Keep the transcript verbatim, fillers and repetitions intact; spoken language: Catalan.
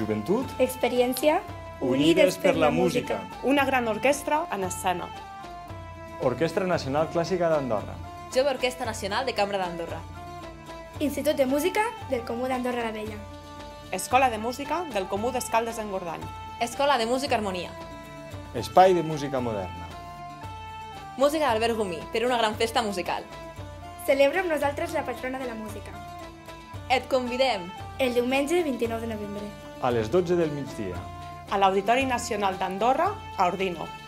Joventut, experiència, unides per la música. Una gran orquestra en escena. Orquestra Nacional Clàssica d'Andorra. Jove Orquestra Nacional de Cambra d'Andorra. Institut de Música del Comú d'Andorra la Vella. Escola de Música del Comú d'Escaldes-Engordany. Escola de Música Harmonia. Espai de música moderna. Música d'Albert Gumí, per una gran festa musical. Celebra amb nosaltres la patrona de la música. Et convidem El diumenge vint-i-nou de novembre. A les dotze del migdia. A l'Auditori Nacional d'Andorra, a Ordino.